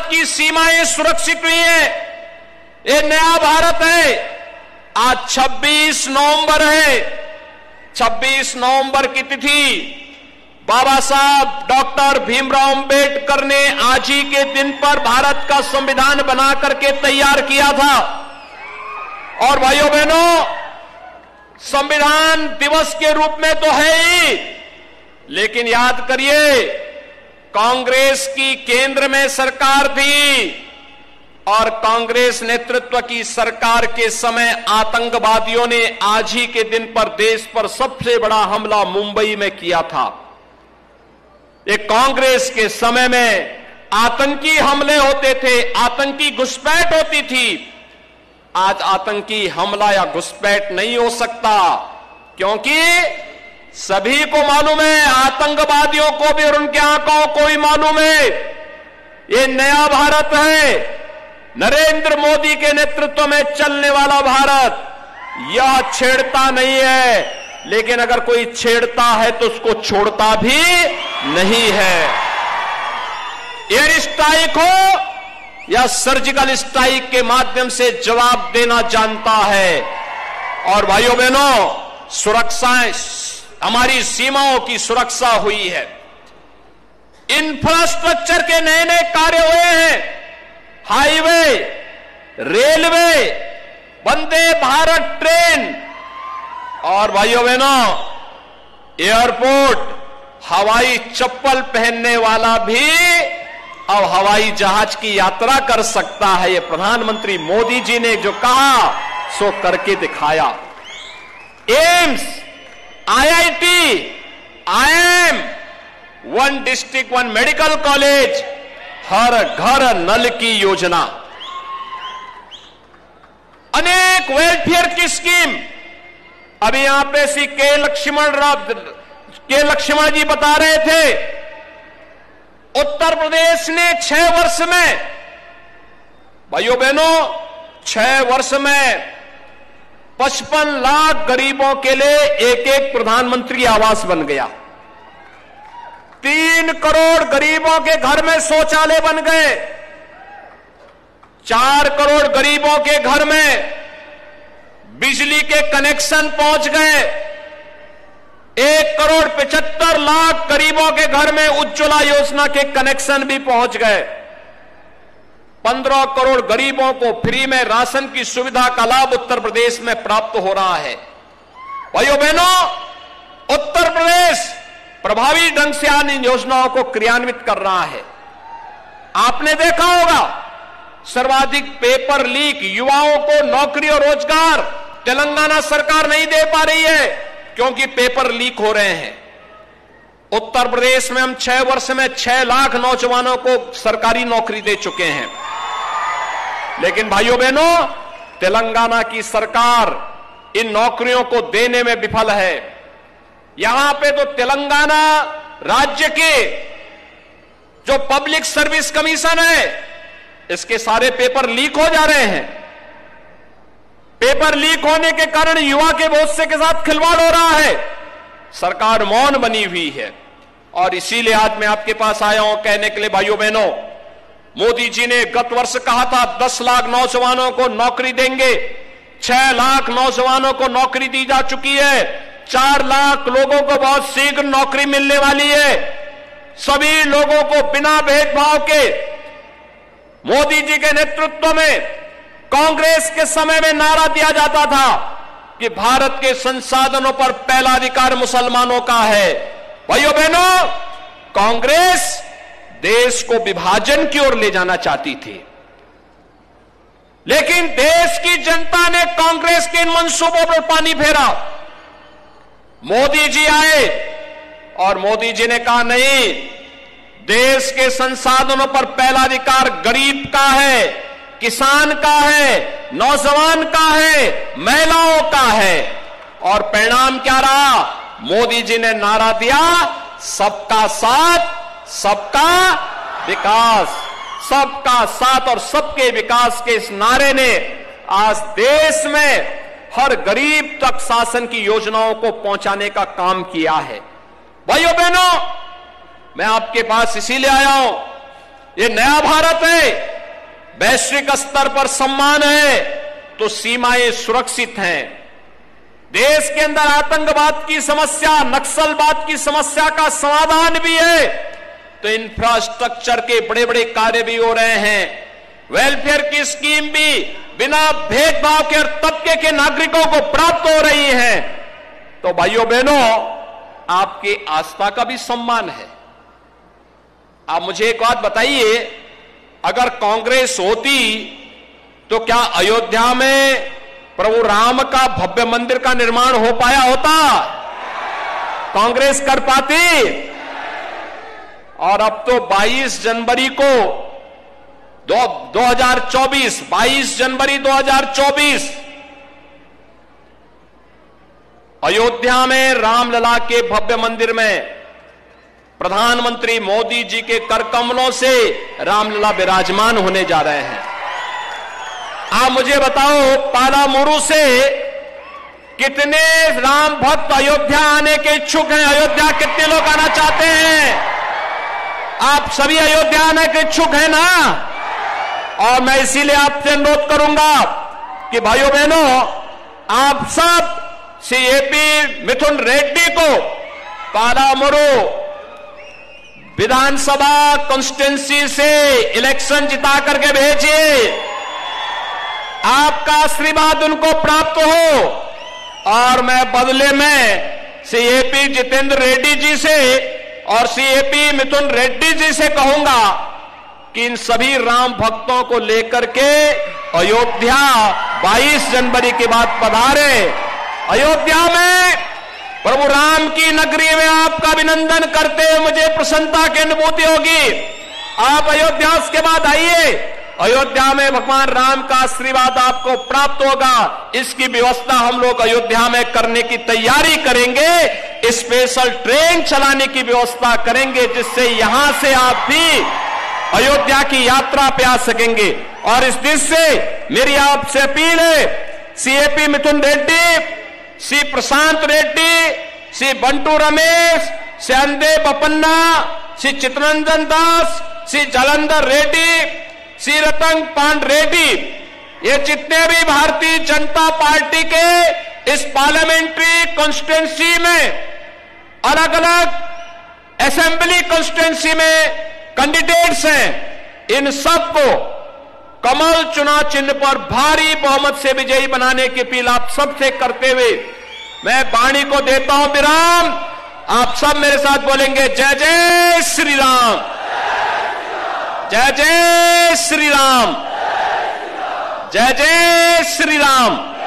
की सीमाएं सुरक्षित हुई हैं। ये नया भारत है। आज 26 नवंबर है। 26 नवंबर की तिथि बाबा साहब डॉक्टर भीमराव अंबेडकर ने आज ही के दिन पर भारत का संविधान बना करके तैयार किया था। और भाइयों बहनों, संविधान दिवस के रूप में तो है ही, लेकिन याद करिए, कांग्रेस की केंद्र में सरकार थी और कांग्रेस नेतृत्व की सरकार के समय आतंकवादियों ने आज ही के दिन पर देश पर सबसे बड़ा हमला मुंबई में किया था। एक कांग्रेस के समय में आतंकी हमले होते थे, आतंकी घुसपैठ होती थी। आज आतंकी हमला या घुसपैठ नहीं हो सकता, क्योंकि सभी को मालूम है, आतंकवादियों को भी और उनके आंकों को भी मालूम है, ये नया भारत है, नरेंद्र मोदी के नेतृत्व में चलने वाला भारत। यह छेड़ता नहीं है, लेकिन अगर कोई छेड़ता है तो उसको छोड़ता भी नहीं है। एयर स्ट्राइक हो या सर्जिकल स्ट्राइक के माध्यम से जवाब देना जानता है। और भाइयों बहनों, सुरक्षाएं, हमारी सीमाओं की सुरक्षा हुई है। इंफ्रास्ट्रक्चर के नए नए कार्य हुए हैं। Highway, railway, Vande Bharat train, और भाइयों बहनों, एयरपोर्ट, हवाई चप्पल पहनने वाला भी अब हवाई जहाज की यात्रा कर सकता है। ये प्रधानमंत्री मोदी जी ने जो कहा सो करके दिखाया। AIIMS, IIT, IIM, one district one medical college, हर घर नल की योजना, अनेक वेलफेयर की स्कीम। अभी यहां पे श्री के लक्ष्मण जी बता रहे थे, उत्तर प्रदेश ने 6 वर्ष में, भाइयों बहनों, 6 वर्ष में 55 लाख गरीबों के लिए एक एक प्रधानमंत्री आवास बन गया। 3 करोड़ गरीबों के घर में शौचालय बन गए। 4 करोड़ गरीबों के घर में बिजली के कनेक्शन पहुंच गए। 1 करोड़ 75 लाख गरीबों के घर में उज्ज्वला योजना के कनेक्शन भी पहुंच गए। 15 करोड़ गरीबों को फ्री में राशन की सुविधा का लाभ उत्तर प्रदेश में प्राप्त हो रहा है। भाइयों बहनों, उत्तर प्रदेश प्रभावी ढंग से इन योजनाओं को क्रियान्वित कर रहा है। आपने देखा होगा, सर्वाधिक पेपर लीक, युवाओं को नौकरी और रोजगार तेलंगाना सरकार नहीं दे पा रही है क्योंकि पेपर लीक हो रहे हैं। उत्तर प्रदेश में हम 6 वर्ष में 6 लाख नौजवानों को सरकारी नौकरी दे चुके हैं। लेकिन भाइयों बहनों, तेलंगाना की सरकार इन नौकरियों को देने में विफल है। यहां पे तो तेलंगाना राज्य के जो पब्लिक सर्विस कमीशन है, इसके सारे पेपर लीक हो जा रहे हैं। पेपर लीक होने के कारण युवा के भविष्य के साथ खिलवाड़ हो रहा है। सरकार मौन बनी हुई है और इसीलिए आज मैं आपके पास आया हूं कहने के लिए, भाइयों बहनों, मोदी जी ने गत वर्ष कहा था 10 लाख नौजवानों को नौकरी देंगे। 6 लाख नौजवानों को नौकरी दी जा चुकी है। 4 लाख लोगों को बहुत शीघ्र नौकरी मिलने वाली है। सभी लोगों को बिना भेदभाव के मोदी जी के नेतृत्व में, कांग्रेस के समय में नारा दिया जाता था कि भारत के संसाधनों पर पहला अधिकार मुसलमानों का है। भाइयों बहनों, कांग्रेस देश को विभाजन की ओर ले जाना चाहती थी, लेकिन देश की जनता ने कांग्रेस के इन मंसूबों पर पानी फेरा। मोदी जी आए और मोदी जी ने कहा, नहीं, देश के संसाधनों पर पहला अधिकार गरीब का है, किसान का है, नौजवान का है, महिलाओं का है। और परिणाम क्या रहा? मोदी जी ने नारा दिया, सबका साथ सबका विकास। सबका साथ और सबके विकास के इस नारे ने आज देश में हर गरीब तक शासन की योजनाओं को पहुंचाने का काम किया है। भाइयों बहनों, मैं आपके पास इसीलिए आया हूं, ये नया भारत है, वैश्विक स्तर पर सम्मान है तो सीमाएं सुरक्षित हैं। देश के अंदर आतंकवाद की समस्या, नक्सलवाद की समस्या का समाधान भी है तो इंफ्रास्ट्रक्चर के बड़े बड़े कार्य भी हो रहे हैं। वेलफेयर की स्कीम भी बिना भेदभाव के हर तबके के नागरिकों को प्राप्त हो रही है। तो भाइयों बहनों, आपकी आस्था का भी सम्मान है। आप मुझे एक बात बताइए, अगर कांग्रेस होती तो क्या अयोध्या में प्रभु राम का भव्य मंदिर का निर्माण हो पाया होता? कांग्रेस कर पाती? और अब तो 22 जनवरी को 2024, 22 जनवरी 2024 अयोध्या में रामलला के भव्य मंदिर में प्रधानमंत्री मोदी जी के कर कमलों से रामलला विराजमान होने जा रहे हैं। आप मुझे बताओ, पालामुरु से कितने राम भक्त अयोध्या आने के इच्छुक हैं? अयोध्या कितने लोग आना चाहते हैं? आप सभी अयोध्या आने के इच्छुक हैं ना? और मैं इसीलिए आपसे अनुरोध करूंगा कि भाइयों बहनों, आप सब सीएपी मिथुन रेड्डी को पालामुरु विधानसभा कॉन्स्टिट्यूंसी से इलेक्शन जिता करके भेजिए। आपका आशीर्वाद उनको प्राप्त हो और मैं बदले में सीएपी जितेंद्र रेड्डी जी से और सीएपी मिथुन रेड्डी जी से कहूंगा कि इन सभी राम भक्तों को लेकर के अयोध्या 22 जनवरी के बाद पधारे। अयोध्या में प्रभु राम की नगरी में आपका अभिनंदन करते हुए मुझे प्रसन्नता की अनुभूति होगी। आप अयोध्या के बाद आइए, अयोध्या में भगवान राम का आशीर्वाद आपको प्राप्त होगा। इसकी व्यवस्था हम लोग अयोध्या में करने की तैयारी करेंगे। स्पेशल ट्रेन चलाने की व्यवस्था करेंगे जिससे यहां से आप भी अयोध्या की यात्रा पे आ सकेंगे। और इस दृष्टि से मेरी आपसे अपील है, सीएपी मिथुन रेड्डी, श्री प्रशांत रेड्डी, श्री बंटू रमेश, श्री अंदे बपन्ना, श्री चित्ररंजन दास, श्री जलंधर रेड्डी, श्री रतन पांड रेड्डी, ये जितने भी भारतीय जनता पार्टी के इस पार्लियामेंट्री कॉन्स्टिट्यूंसी में अलग अलग असेंबली कॉन्स्टिट्यूंसी में कैंडिडेट्स हैं, इन सबको कमल चुनाव चिन्ह पर भारी बहुमत से विजयी बनाने की अपील आप सबसे करते हुए मैं वाणी को देता हूं विराम। आप सब मेरे साथ बोलेंगे, जय जय श्री राम, जय जय श्री राम, जय जय श्री राम।